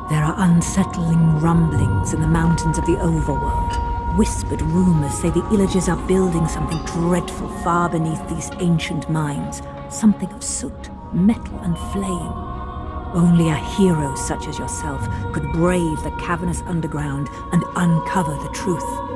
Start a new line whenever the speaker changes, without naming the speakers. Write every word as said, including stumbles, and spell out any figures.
There are unsettling rumblings in the mountains of the overworld. Whispered rumors say the Illagers are building something dreadful far beneath these ancient mines. Something of soot, metal, and flame. Only a hero such as yourself could brave the cavernous underground and uncover the truth.